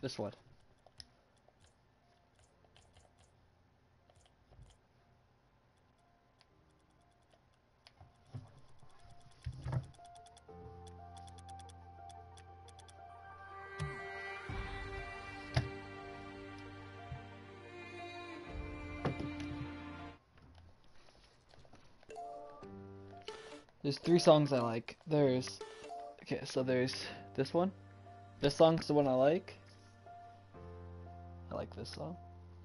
This one. There's 3 songs I like. Okay, so there's this one. This song's the one I like. I like this song.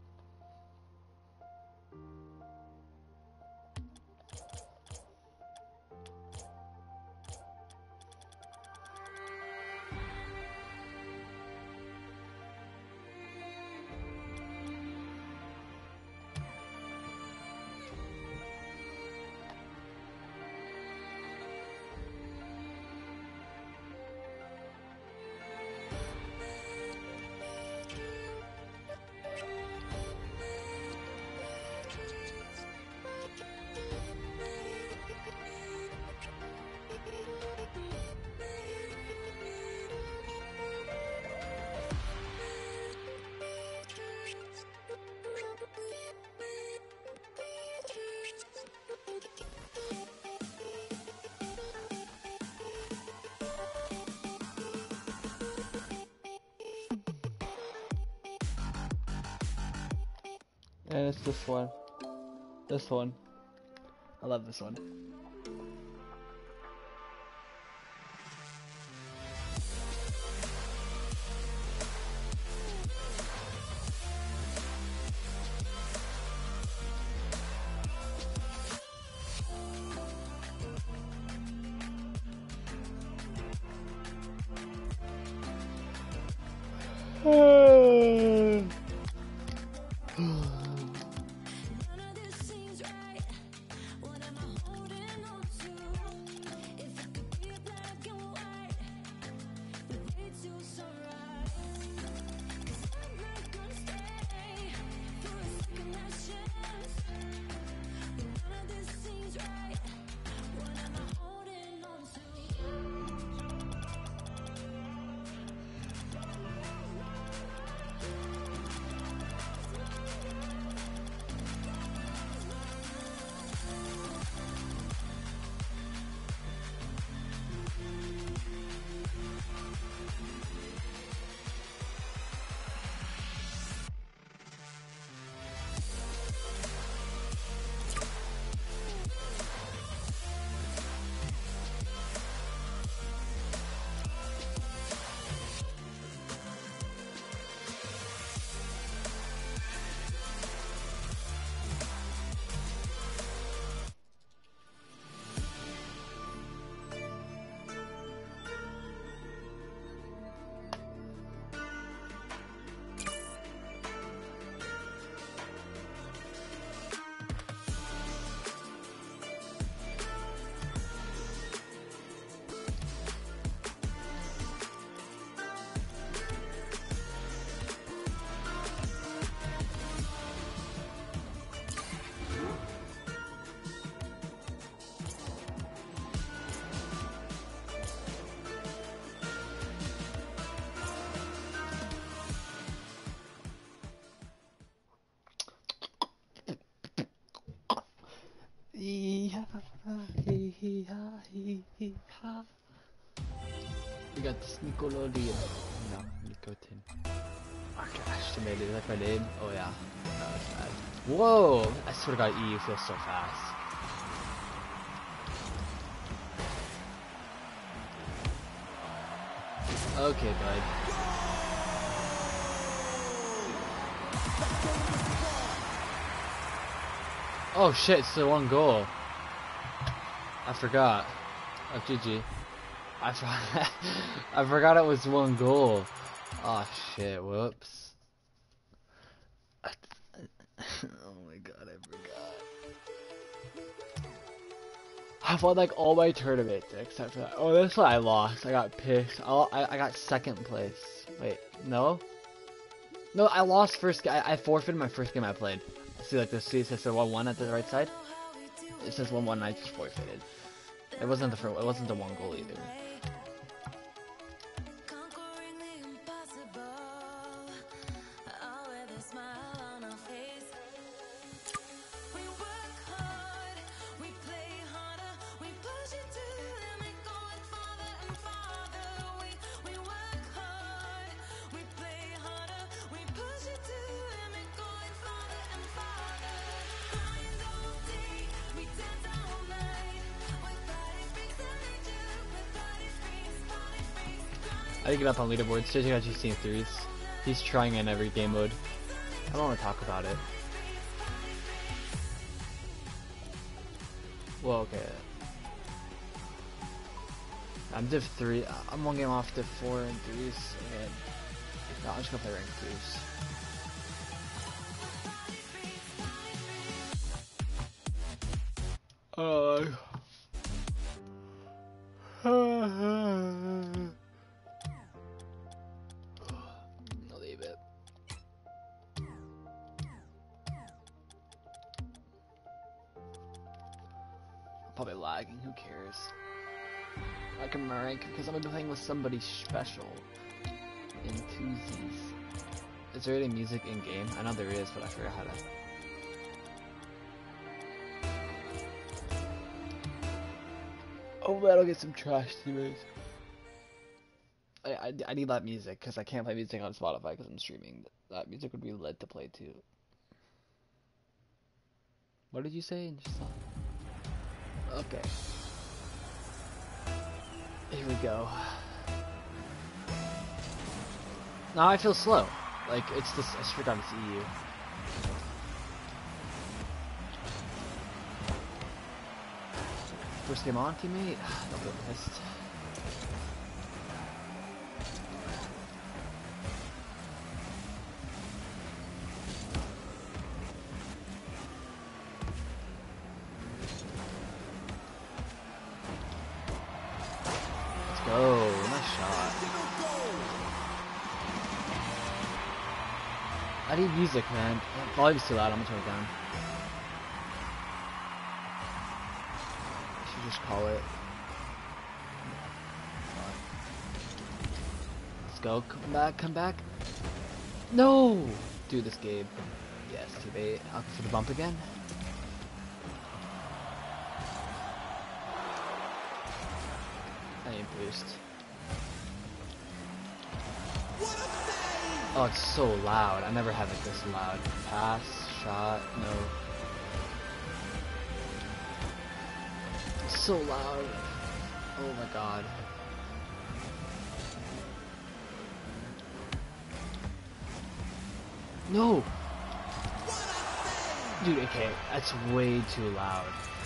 And it's this one. This one. I love this one. We got this Nickelodeon. No, Nicotine. Oh gosh, I made it. Is that my name? Oh yeah. No, it's bad. Whoa! I swear to God, EU feels so fast. Okay, bud. Oh shit, it's still 1 goal. I forgot. Oh, GG. I forgot it was 1 goal. Oh shit, whoops. Oh my God, I forgot. I've won like all my tournaments except for that. Oh, this one I lost. I got pissed. I got 2nd place. Wait, no? No, I lost first game. I forfeited my first game I played. See, like this, see, it says 1-1 at the right side. It says 1-1 and I just forfeited. It wasn't the first, it wasn't the 1 goal either. I didn't get up on leaderboards. JJ got GC in threes. He's trying in every game mode. I don't want to talk about it. Well, okay. I'm Div 3. I'm one game off Div 4 and 3s. And no, I'm just gonna play rank 3s. I'll leave it. I'm probably lagging, who cares? I can rank because I'm gonna be playing with somebody special in twosies. Is there any music in game? I know there is, but I forgot how to. Oh man, I'll get some trash teammates. I need that music because I can't play music on Spotify because I'm streaming. That music would be lit to play too. What did you say? Okay. Here we go. Now I feel slow. Like it's this. I forgot it's EU. First game on, teammate. Don't get pissed. Let's go. Nice shot. I need music, man. Volume's too loud. I'm gonna turn it down. Just call it. Let's go. Come back. Come back. No! Do this game. Yes, teammate. I'll go for the bump again. I need boost. Oh, it's so loud. I never have it this loud. Pass, shot, no. So loud. Oh my god. No! Dude, okay, that's way too loud.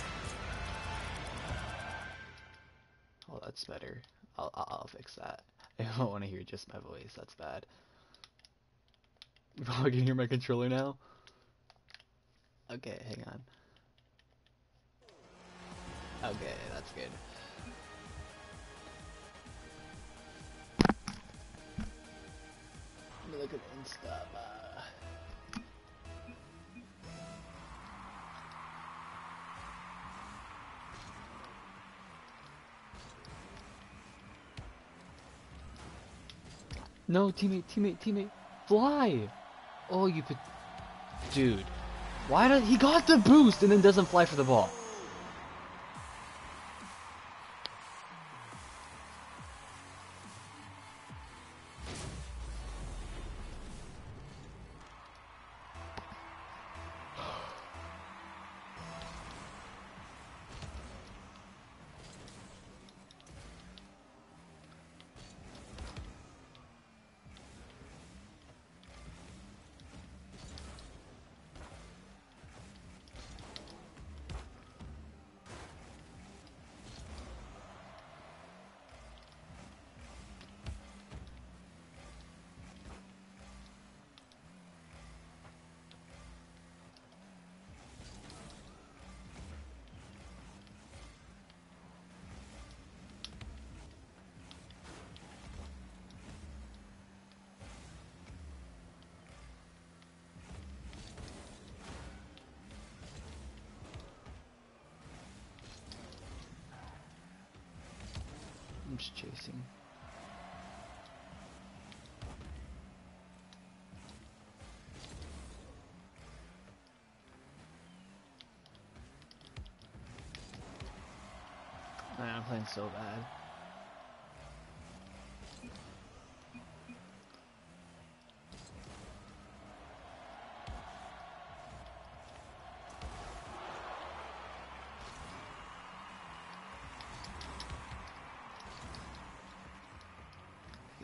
Oh, that's better. I'll fix that. I don't want to hear just my voice. That's bad. Oh, I can hear my controller now? Okay, hang on. Okay, that's good. Let me look at Insta. No, teammate. Fly! Oh, you put... Dude. Why did... He got the boost and then doesn't fly for the ball. I'm just chasing. Man, I'm playing so bad.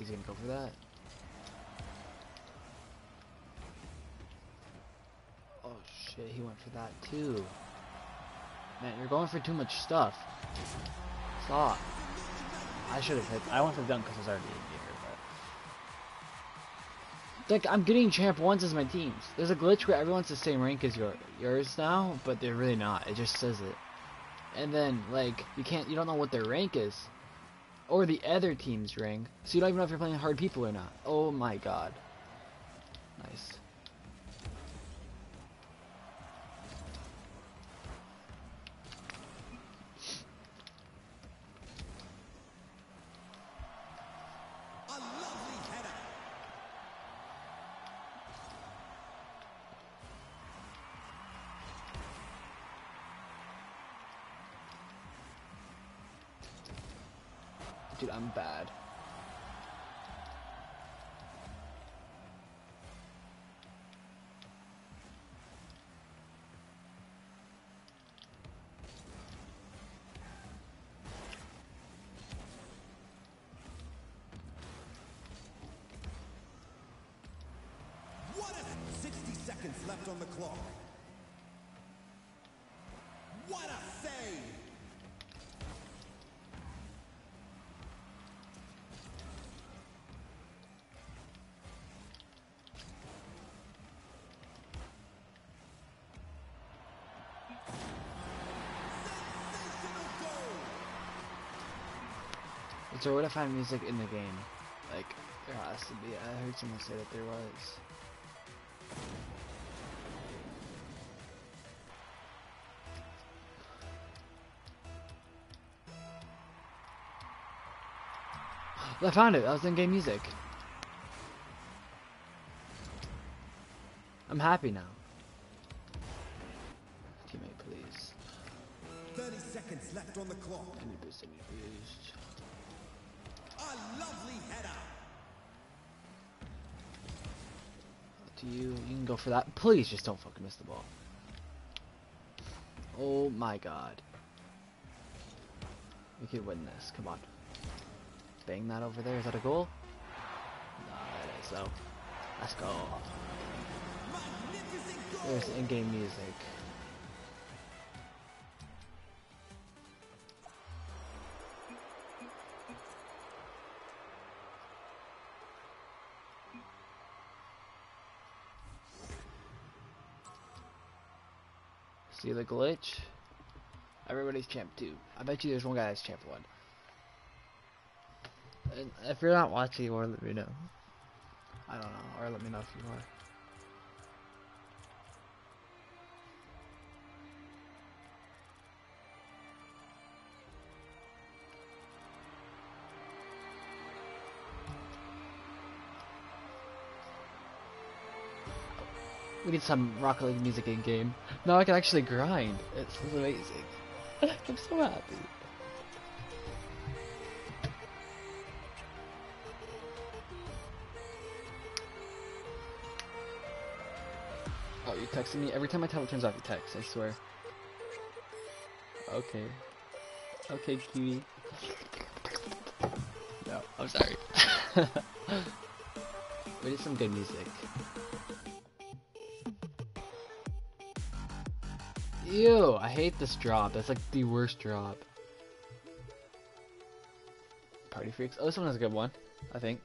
Is he gonna go for that? Oh shit, he went for that too. Man, you're going for too much stuff. Stop. I should have hit. I went for the dunk because I was already in here, but like I'm getting champ ones as my teams. There's a glitch where everyone's the same rank as yours now, but they're really not. It just says it. And then like you don't know what their rank is, or the other team's rank, so you don't even know if you're playing hard people or not. Oh my god. Nice. Dude, I'm bad. What a 60 seconds left on the clock. What a save! Is there a way to find music in the game? Like, there has to be. I heard someone say that there was. I found it. That was in-game music. I'm happy now. Teammate, please. 30 seconds left on the clock. Any boost, any boost. A lovely header. Up to you. You can go for that. Please just don't fucking miss the ball. Oh my god. We could win this. Come on. Bang that over there. Is that a goal? No, it is though. Let's go. There's in-game music. See the glitch? Everybody's champ 2. I bet you there's one guy that's champ 1. And if you're not watching, or let me know. I don't know, or let me know if you are. We need some Rocket League music in game. Now I can actually grind. It's amazing. I'm so happy. Oh, you texting me? Every time my tablet turns off, you text, I swear. Okay. Okay, cutie. No, I'm sorry. We need some good music. Ew, I hate this drop. That's like the worst drop. Party Freaks. Oh, this one has a good one, I think.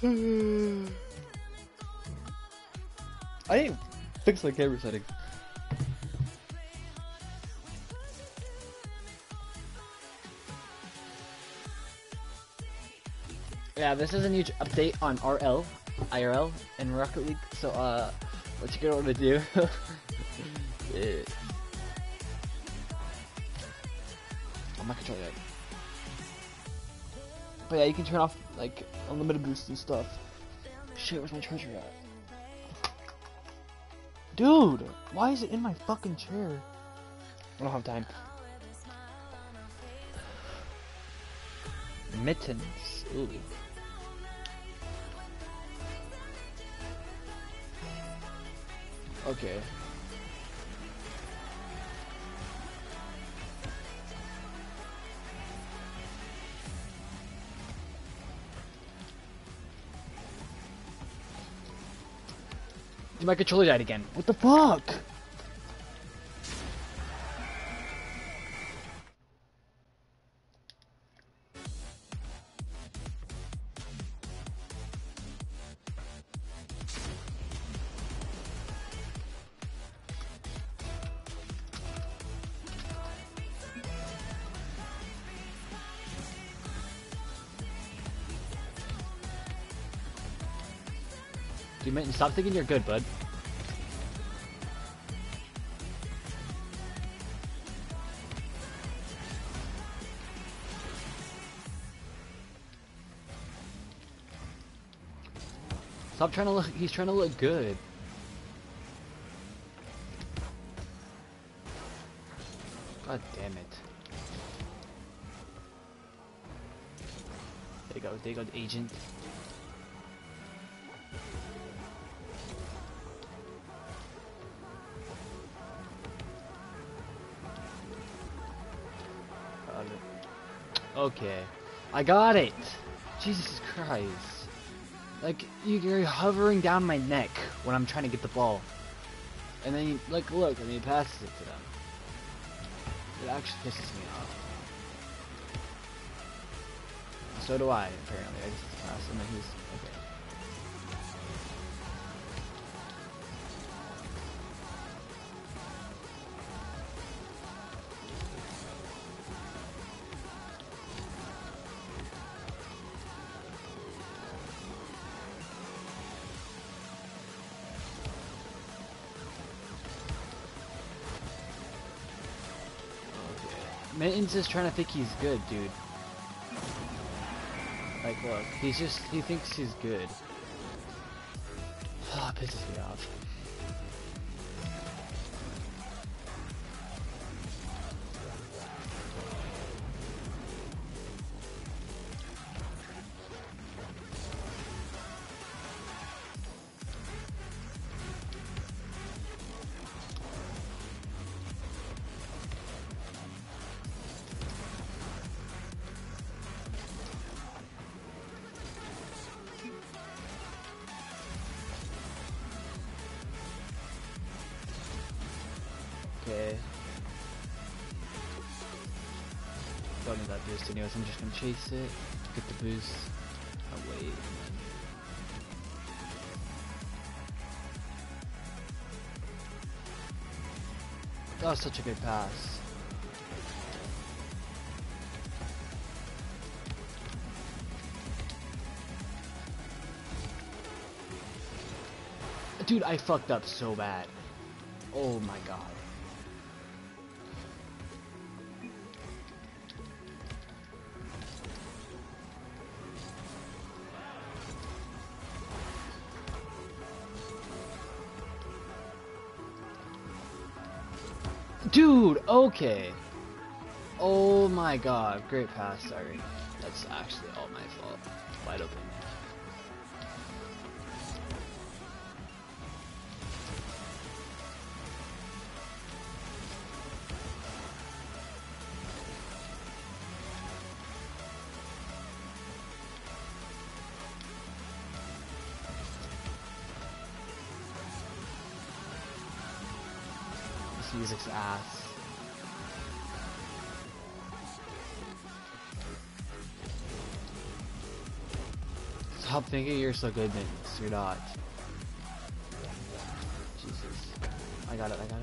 I didn't fix my camera settings. Yeah, this is a huge update on IRL, and Rocket League. So, let's get what to do. Yeah. I'm not controlling it. But yeah, you can turn off like unlimited boost and stuff. Shit, where's my treasure at? Dude, why is it in my fucking chair? I don't have time. Mittens. Ooh. Okay. Dude, my controller died again. What the fuck? Dude, man, stop thinking you're good, bud. Stop trying to look, he's trying to look good. God damn it. There you go, agent. Okay, I got it. Jesus Christ. Like, you're hovering down my neck when I'm trying to get the ball. And then, like, look, and he passes it to them. It actually pisses me off. So do I, apparently. I just pass him and he's... Okay. Mittens is trying to think he's good, dude. Like, look, he thinks he's good. Oh, it pisses me off. Okay. Don't need that boost anyways, I'm just gonna chase it, get the boost. Oh wait. That was such a good pass. Dude, I fucked up so bad. Oh my god. Dude, okay. Oh my god, great pass, sorry. That's actually all my fault. Wide open. This music's ass. Stop thinking you're so good, Vince. You're not. Jesus. I got it. Okay.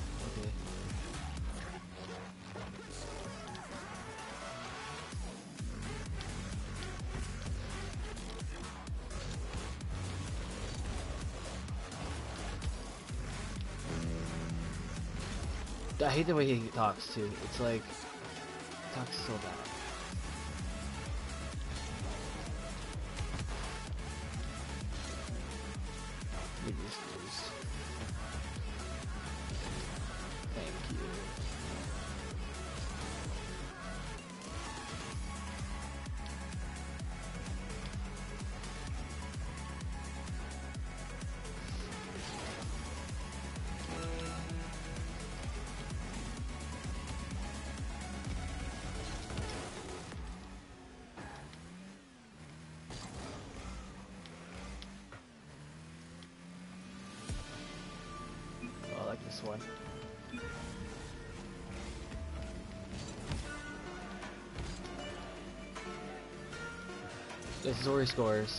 I hate the way he talks too. It's like, he talks so bad. You just lose. Thank you. I like this one. This Zori scores.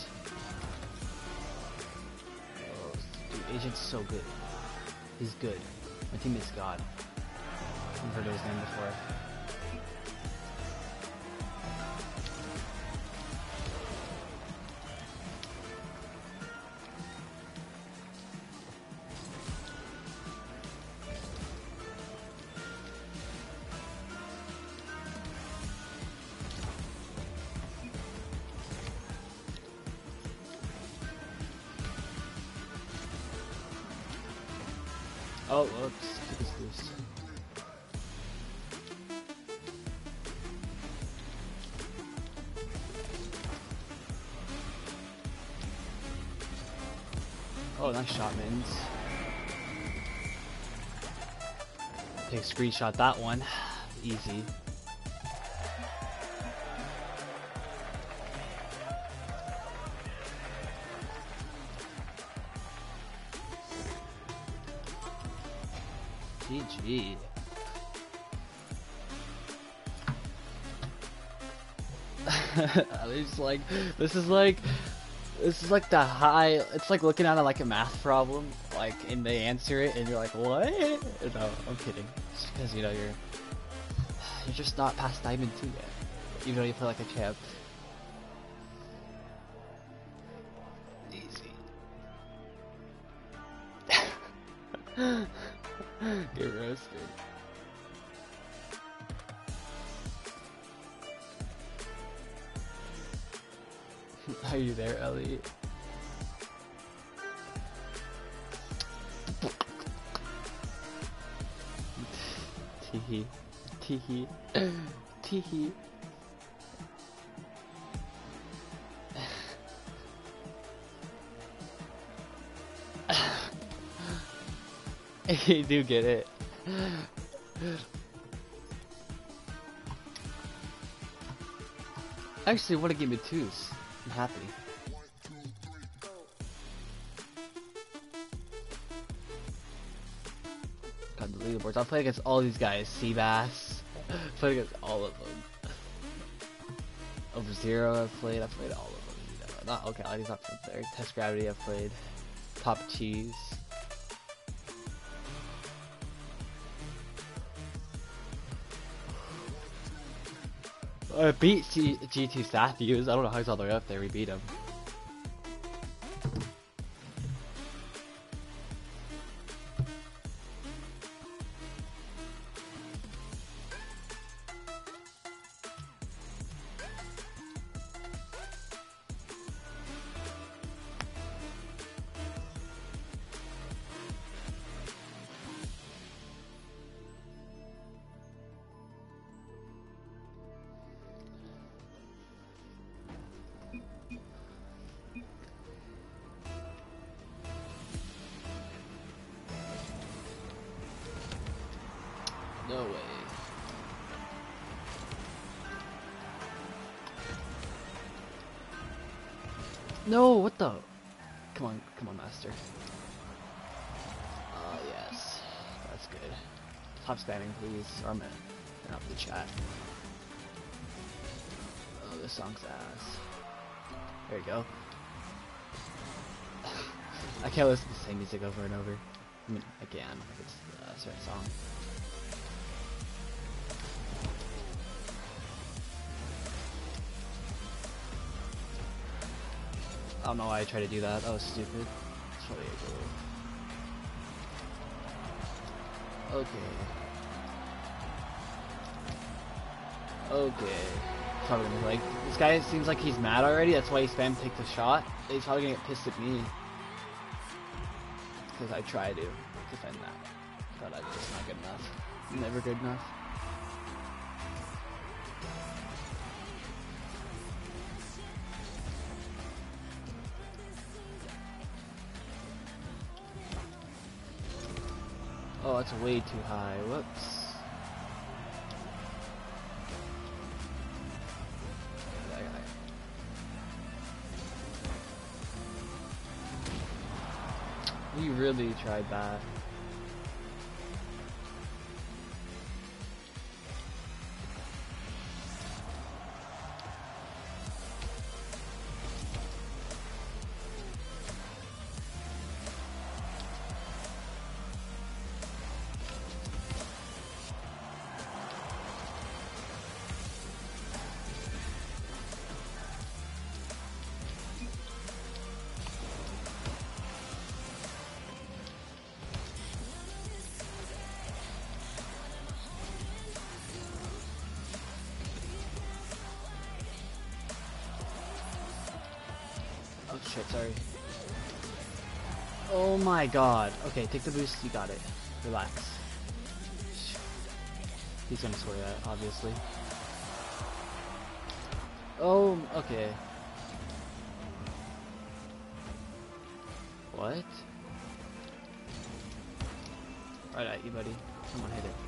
Oh, dude, Agent's so good. He's good. My teammate's God. I've heard of his name before. Oh, whoops. Took his boost. Oh, nice shot, Mittens. Take a screenshot that one. Easy. GG. It's like this is like the high. It's like looking at it like a math problem, like, and they answer it, and you're like, what? No, I'm kidding. It's because you know you're just not past Diamond 2 yet, even though you play like a champ. Easy. Get roasted. Are you there, Ellie? Teehee. Teehee. Teehee. You do get it. Actually, what a game of twos. I'm happy. Got the leaderboards. I'll play against all these guys. Seabass. Play against all of them. Over Zero I've played all of them. You know, not okay, he's not from there. Test Gravity I've played. Top Cheese. I beat G2 Matthews. I don't know how he's all the way up there. We beat him. No way. No, what the? Come on, master. Yes. That's good. Stop spamming, please, or I'm gonna turn off the chat. Oh, this song's ass. There you go. I can't listen to the same music over and over. I mean, I can if it's a certain song. I don't know why I tried to do that. That was stupid. It's probably a goal. Okay. Okay. Probably gonna be like, this guy seems like he's mad already. That's why he spammed take the shot. He's probably gonna get pissed at me. Because I try to defend that. But I'm just not good enough. Never good enough. Oh, that's way too high. Whoops. We really tried that. Oh shit, sorry. Oh my god. Okay, take the boost, you got it. Relax. He's gonna swear that, obviously. Oh, okay. What? Right at you, buddy. Come on, hit it.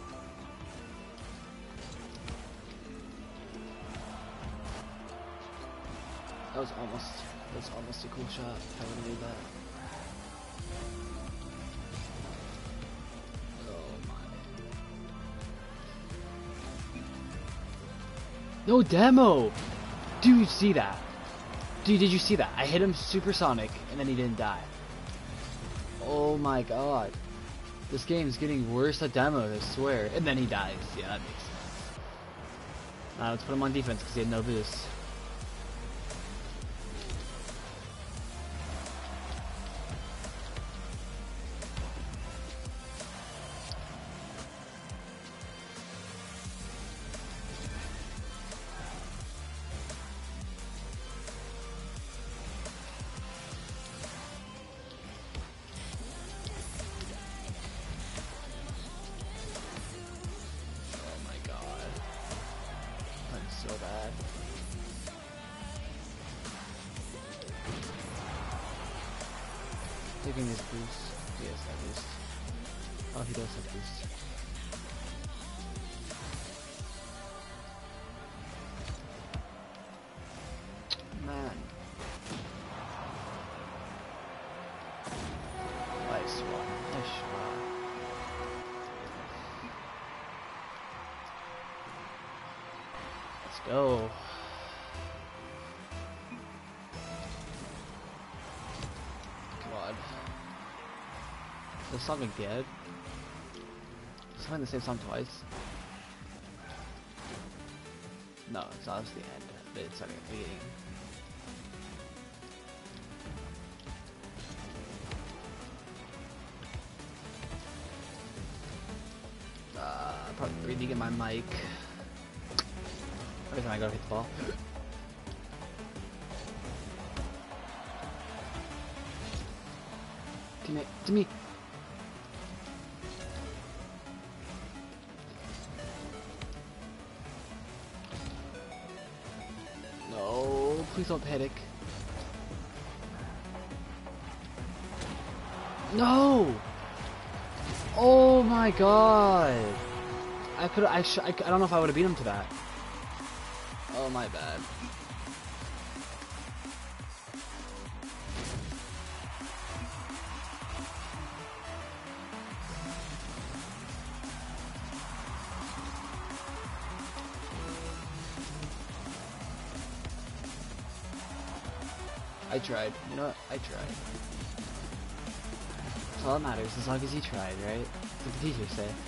That was almost a cool shot. I would have made that. Oh my. No demo! Dude, see that? Dude, did you see that? I hit him supersonic and then he didn't die. Oh my god. This game's getting worse at demos, I swear. And then he dies. Yeah, that makes sense. Let's put him on defense because he had no boost. So bad. Taking his boost. Yes, that boost. Oh, he does have boost. Man. Nice one. Nice shot. Let's go. God. The song again? Is playing the same song twice? No, it's obviously the end, but it's not at the beginning. Probably really get my mic. Every time I go hit the ball. Teammate, to me. No, please don't panic. No! Oh my god! I don't know if I would have beat him to that. Oh, my bad. I tried. You know what? I tried. all that matters, as long as you tried, right? That's what the teachers say.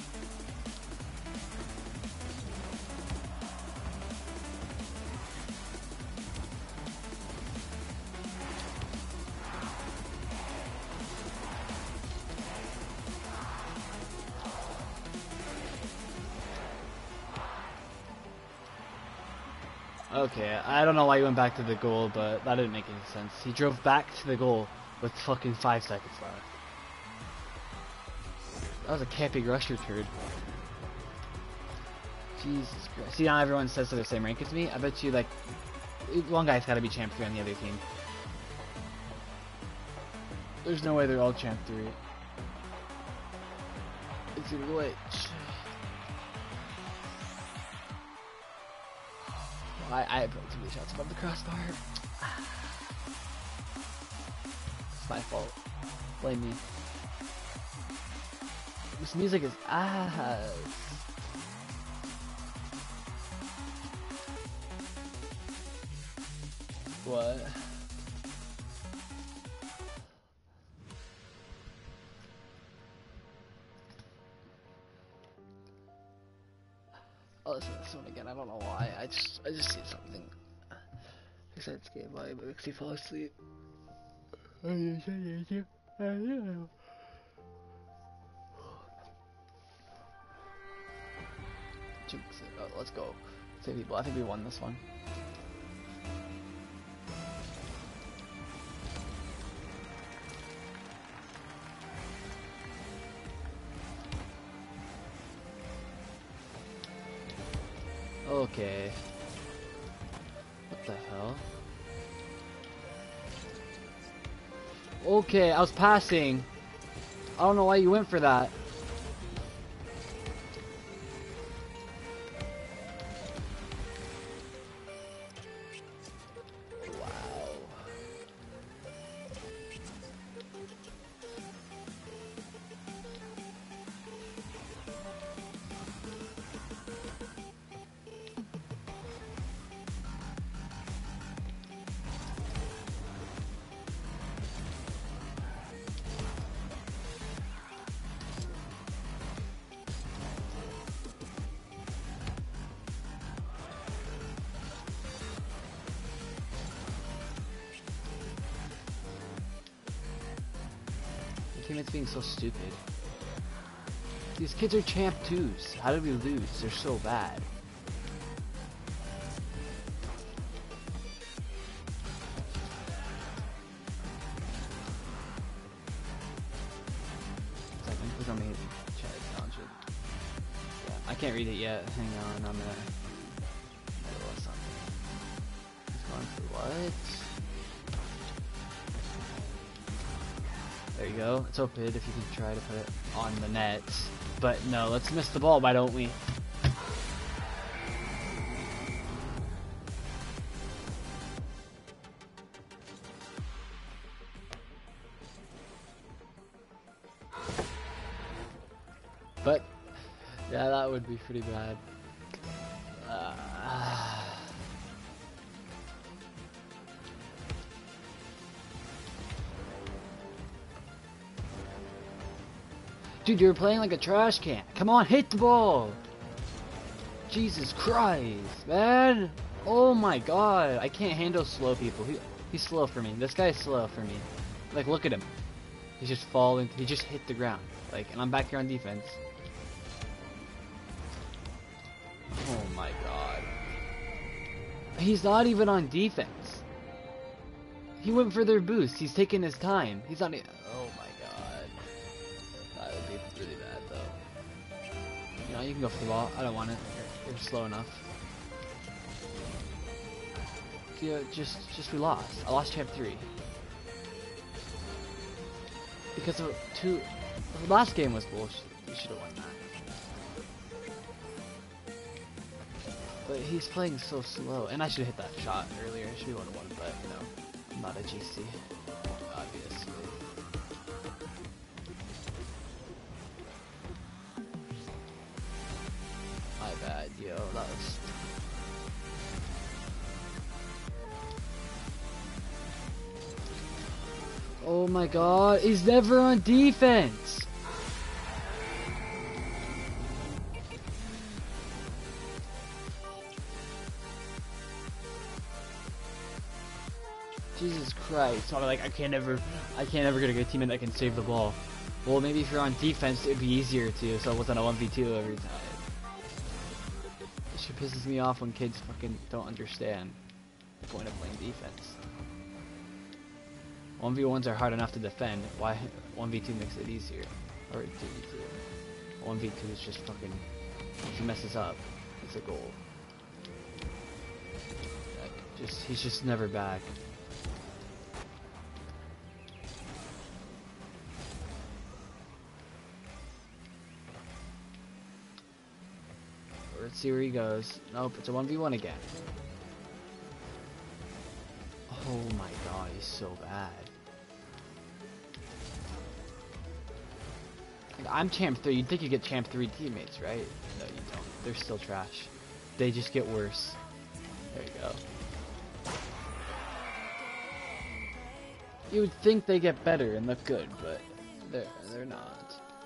Okay, I don't know why he went back to the goal, but that didn't make any sense. He drove back to the goal with fucking 5 seconds left. That was a camping rusher turd. Jesus Christ. See, now everyone says they're the same rank as me. I bet you, like, one guy's gotta be champ 3 on the other team. There's no way they're all champ 3. It's a glitch. I broke too many shots above the crossbar. It's my fault. Blame me. This music is ass. What? I'll listen to this one again. I don't know why. I just see something. Excites game by it makes you fall asleep. Jinx it. Oh, let's go. Save people. I think we won this one. Okay. What the hell? Okay, I was passing. I don't know why you went for that. Teammates being so stupid. These kids are champ 2s. How did we lose? They're so bad. Click on me. I can't read it yet. Hang on, I'm gonna. He's going for what? There you go. It's open if you can try to put it on the net. But no, let's miss the ball, why don't we? But, yeah, that would be pretty bad. Dude, you're playing like a trash can. Come on, hit the ball. Jesus Christ, man. Oh my god. I can't handle slow people. He's slow for me. This guy's slow for me. Like, look at him. He's just falling. He just hit the ground. Like, and I'm back here on defense. Oh my god. He's not even on defense. He went for their boost. He's taking his time. He's not even... Oh my god. That would be really bad, though. You know, you can go for the ball. I don't want it. You're slow enough. Yeah, just we lost. I lost champ 3. Because of the last game was bullshit. You should have won that. But he's playing so slow, and I should have hit that shot earlier. I should be 1-1, but you know, I'm not a GC, obviously. My bad, yo. That was. Oh my god, he's never on defense! Jesus Christ. So I'm like, I can't ever get a good teammate that can save the ball. Well, maybe if you're on defense, it'd be easier to, so it wasn't a 1v2 every time. It shit pisses me off when kids fucking don't understand the point of playing defense. 1v1s are hard enough to defend. Why 1v2 makes it easier? Or 2v2. 1v2 is just fucking, if he messes up, it's a goal. Like, he's just never back. Let's see where he goes. Nope, it's a 1v1 again. Oh my god, he's so bad. Like, I'm champ 3. You'd think you get champ 3 teammates, right? No, you don't. They're still trash. They just get worse. There you go. You would think they get better and look good, but they're not.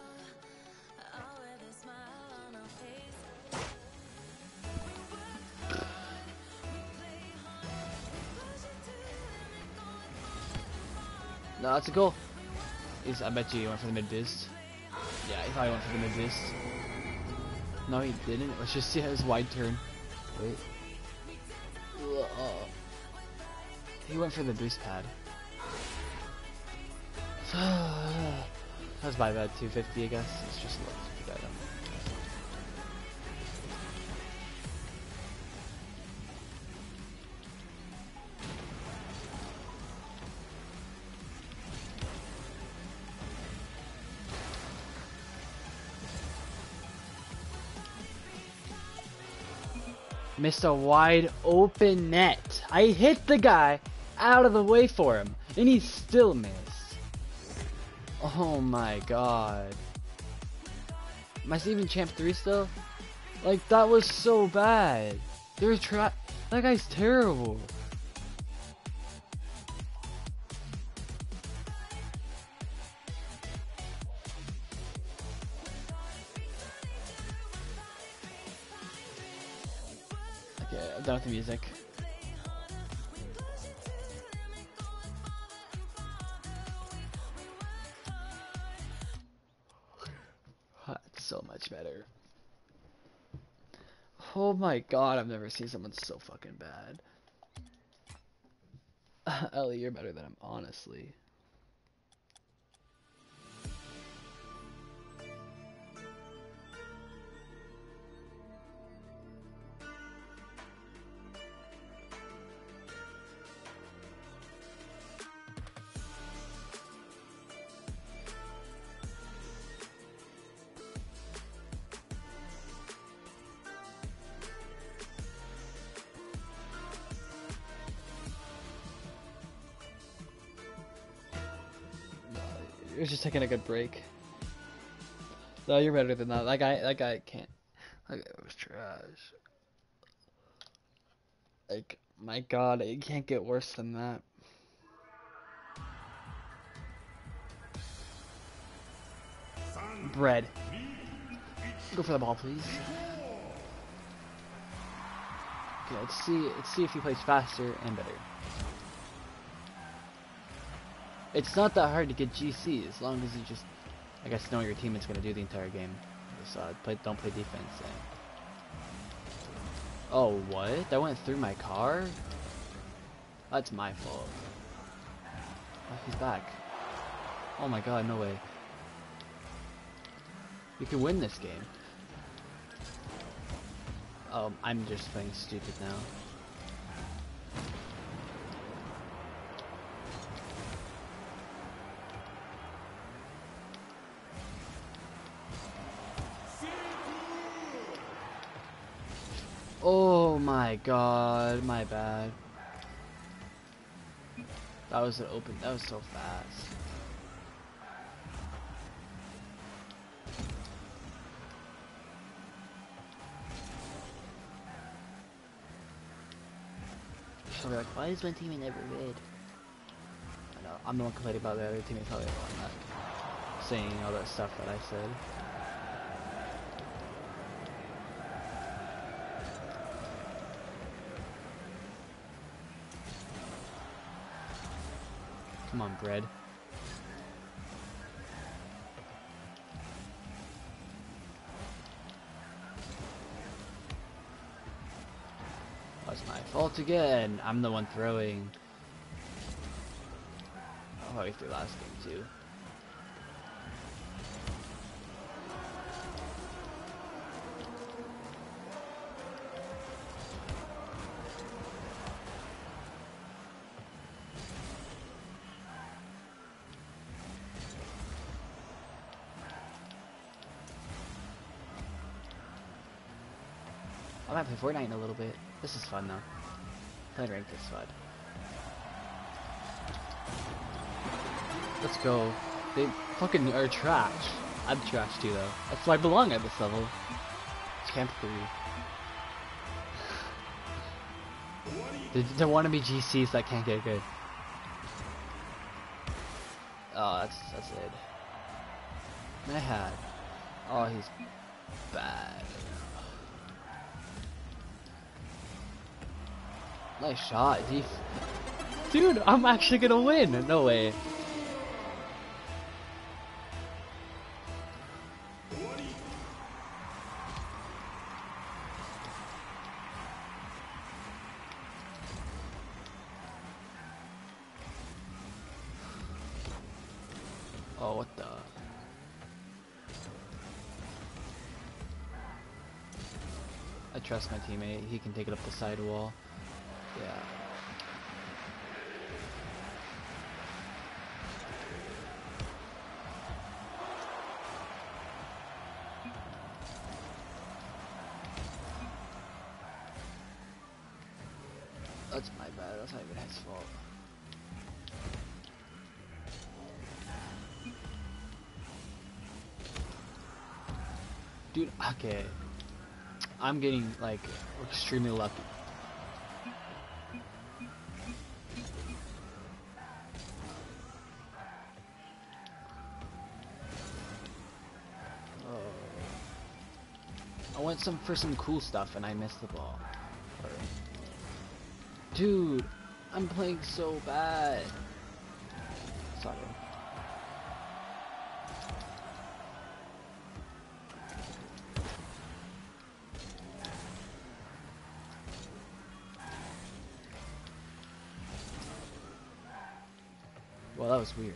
No, that's a goal. I bet you he went for the mid-boost. Yeah, he probably went for the mid-boost. No, he didn't. Let's just see his wide turn. Wait. He went for the boost pad. That's my bad. 250, I guess. It's just a stupid item. Missed a wide open net. I hit the guy out of the way for him, and he still missed. Oh my god. Am I even champ 3 still? Like, that was so bad. That guy's terrible. Okay, I'm done with the music. That's so much better. Oh my god, I've never seen someone so fucking bad. Ellie, you're better than him, honestly. You're just taking a good break. No, you're better than that. That guy can't. That guy was trash. Like, my god, it can't get worse than that. Bread. Go for the ball, please. Okay, let's see if he plays faster and better. It's not that hard to get GC as long as you just, I guess, know what your teammate's gonna do the entire game. Just don't play defense. Oh, what? That went through my car? That's my fault. Oh, he's back. Oh my god, no way. We can win this game. Oh, I'm just playing stupid now. Oh my god, my bad. That was so fast. She'll be like, why is my teammate never red? I know, I'm the one complaining about the other teammates probably the one that saying all that stuff that I said. Come on, bread. That's my fault again. I'm the one throwing. Oh, I threw last game too. I might play Fortnite in a little bit. This is fun though. Playing ranked is fun. Let's go. They fucking are trash. I'm trash too though. That's why I belong at this level. Camp 3. They want to be GCs that can't get good. Oh, that's it. Mahad. Oh, he's bad. Nice shot. Dude, I'm actually gonna win. No way. Oh, what the? I trust my teammate. He can take it up the sidewall. Yeah. That's my bad. That's not even his fault. Dude, okay. I'm getting, like, extremely lucky. I went for some cool stuff and I missed the ball. Dude, I'm playing so bad. Sorry. Well, that was weird.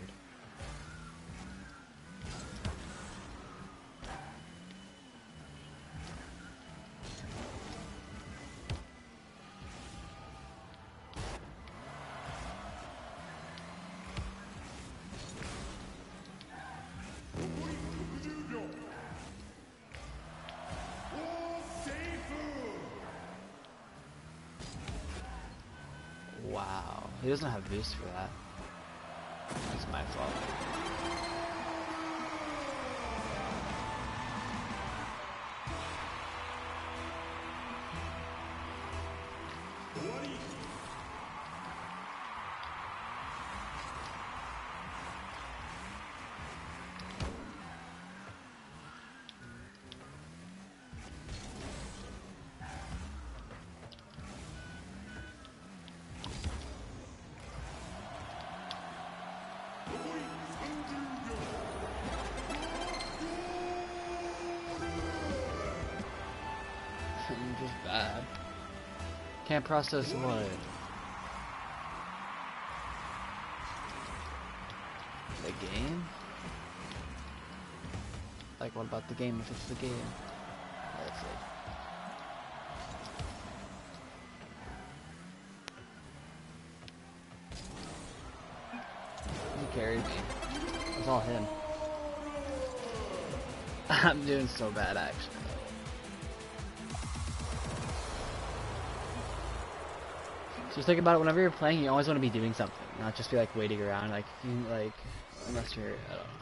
Wow, he doesn't have boost for that. That's my fault. I'm just bad. Can't process what? The game? Like, what about the game if it's the game? That's it. He carried me. It was all him. I'm doing so bad, actually. Just think about it, whenever you're playing, you always want to be doing something, not just be like waiting around, like, unless you're, I don't know.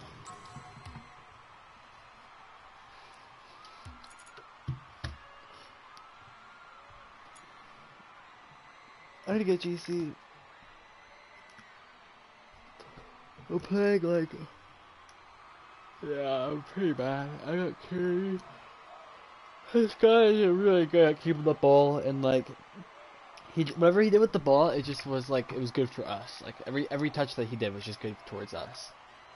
I need to get GC. I'm playing like, yeah, I'm pretty bad. I got carried. This guy is really good at keeping the ball, and like, whatever he did with the ball, it just was like, it was good for us. Like every touch that he did was just good towards us.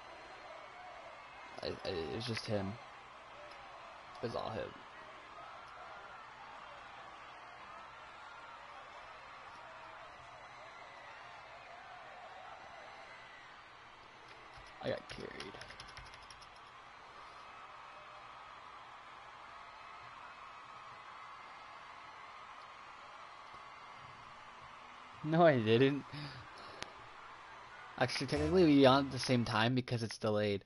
It was just him. It was all him. I got carried. No, I didn't. Actually, technically we yawned at the same time because it's delayed.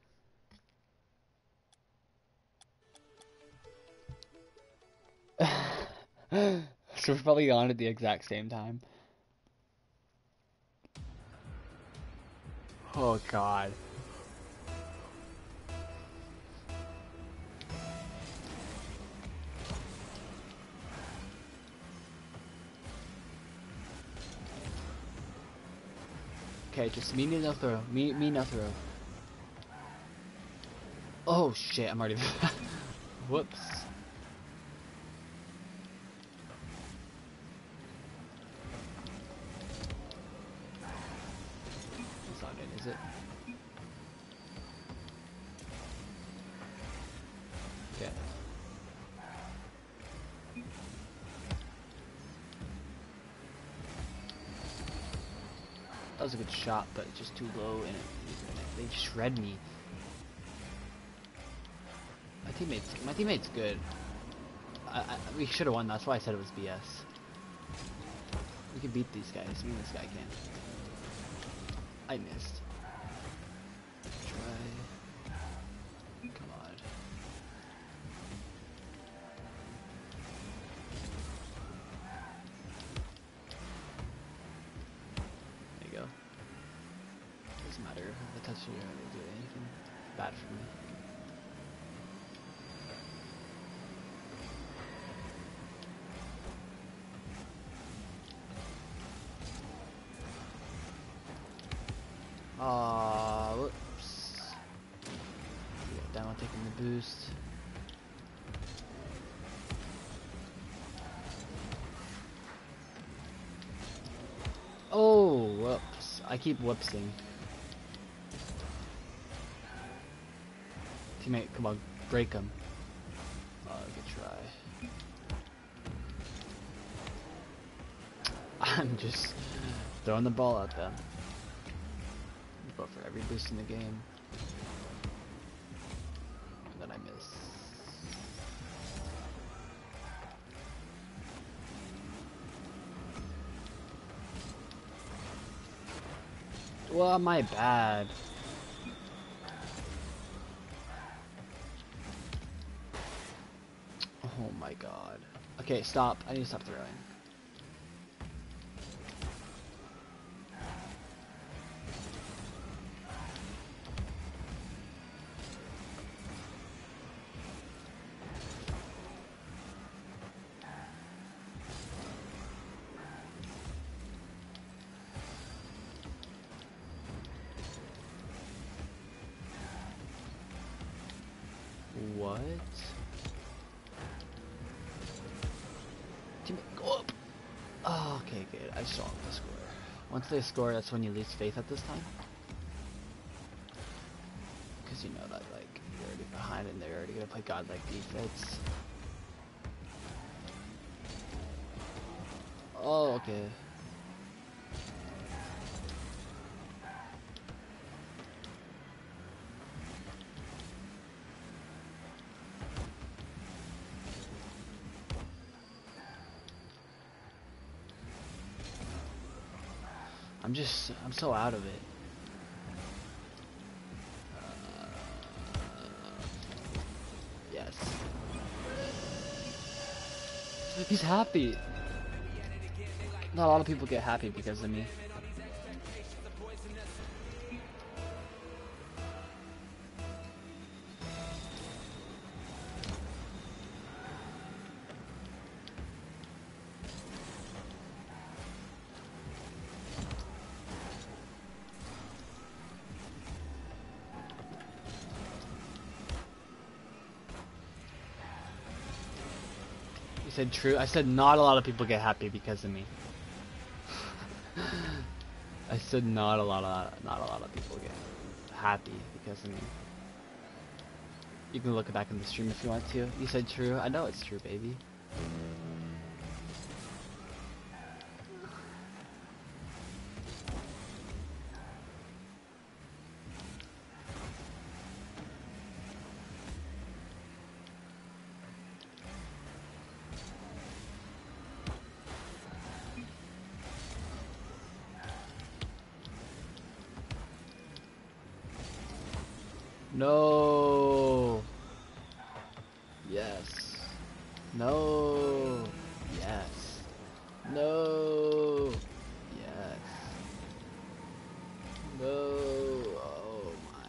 So we probably yawned at the exact same time. Oh god. Okay, just me no throw. Me no throw. Oh shit, I'm already whoops. That's not good, is it? Okay. That was a good shot, but just too low, and they shred me. My teammate's good. We should have won. That's why I said it was BS. We can beat these guys. Me and this guy can. I missed. Try. Come on. There you go. Doesn't matter if the touch here will do anything bad for me. Whoops. Yeah, down taking the boost. Oh, whoops. I keep whoopsing. Teammate, come on, break him. Oh, good try. I'm just throwing the ball at them. Go for every boost in the game. And then I miss. Well, my bad. Oh my god. Okay, stop. I need to stop throwing. What? Teammate, go up! Oh, okay, good. I saw them score. Once they score, that's when you lose faith at this time. Because you know that, like, you're already behind and they're already gonna play godlike defense. Oh, okay. I'm so out of it. Yes. He's happy. Not a lot of people get happy because of me. said true. I said not a lot of people get happy because of me. I said not a lot of people get happy because of me. You can look back in the stream if you want to. You said true. I know it's true, baby. No. Yes. No. Yes. No. Yes. No. Oh my.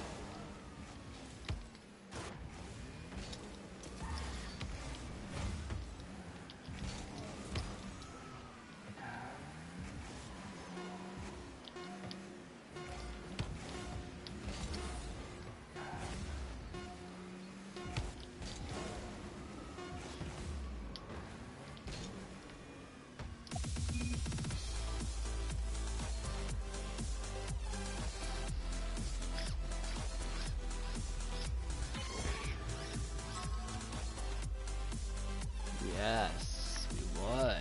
Yes, we would.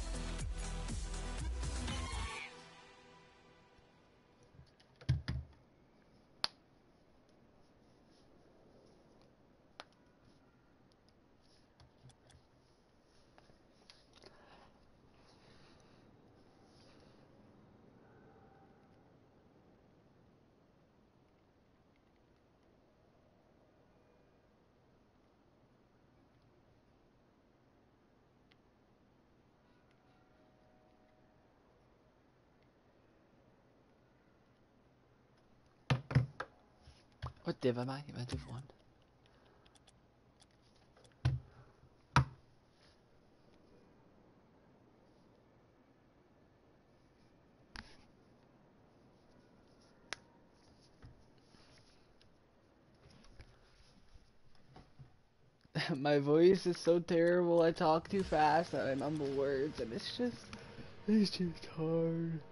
What div am I? Am I div 1? My voice is so terrible. I talk too fast. I mumble words, and it's just hard.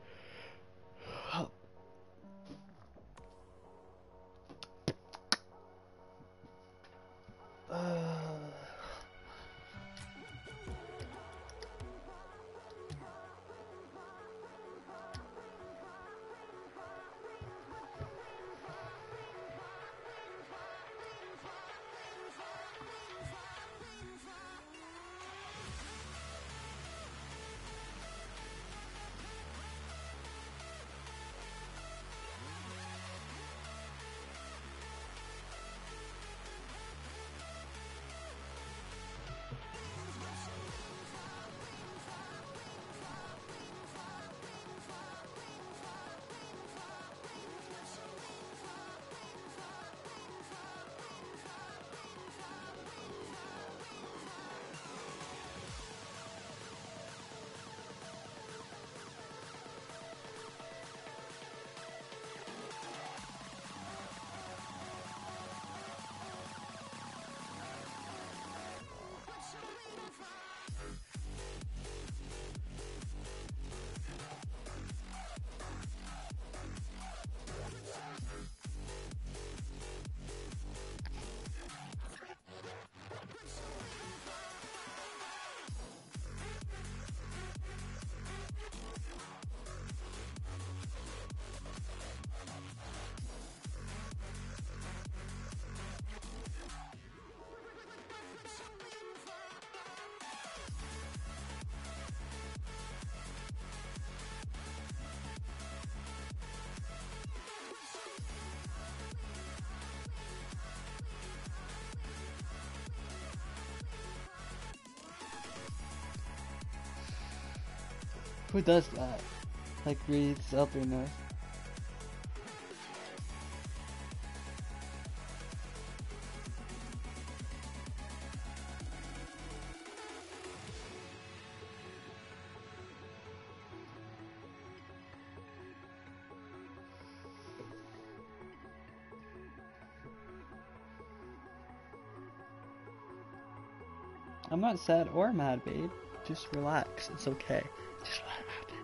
Who does that? Like reads up or no? I'm not sad or mad, babe. Just relax. It's okay. Just let it happen.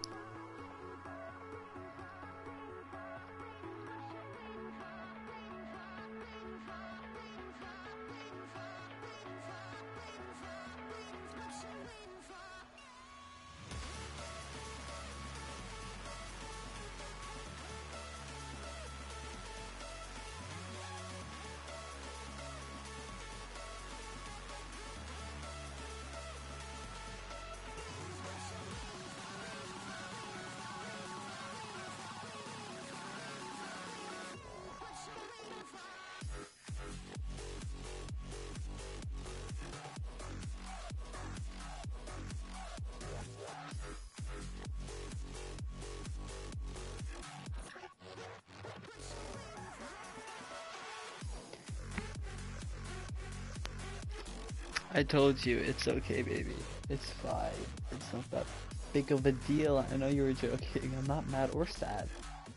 I told you, it's okay, baby. It's fine. It's not that big of a deal. I know you were joking. I'm not mad or sad.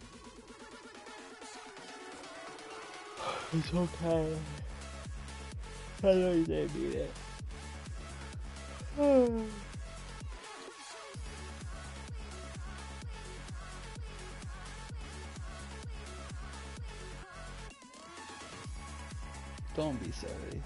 It's okay. I know you didn't mean it. Don't be sorry.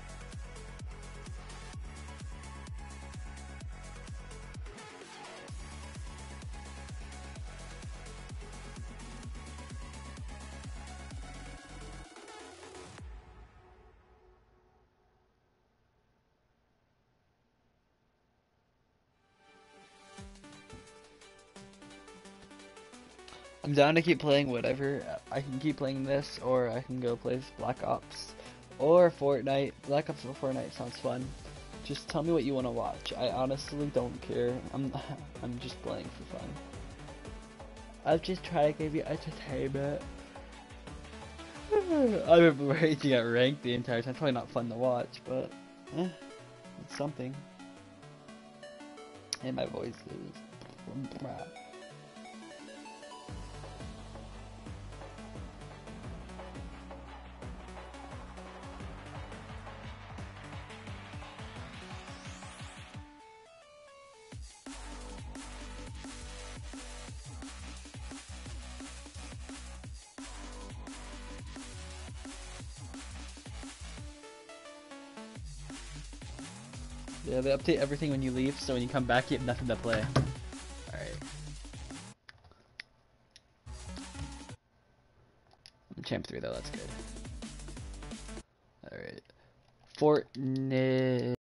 I'm down to keep playing whatever. I can keep playing this, or I can go play Black Ops, or Fortnite. Black Ops or Fortnite sounds fun. Just tell me what you want to watch. I honestly don't care. I'm just playing for fun. I'll just try to give you entertainment. I've been raging at rank the entire time. It's probably not fun to watch, but it's something. And my voice is. Yeah, they update everything when you leave, so when you come back, you have nothing to play. Alright. I'm champ 3 though, that's good. Alright. Fortnite.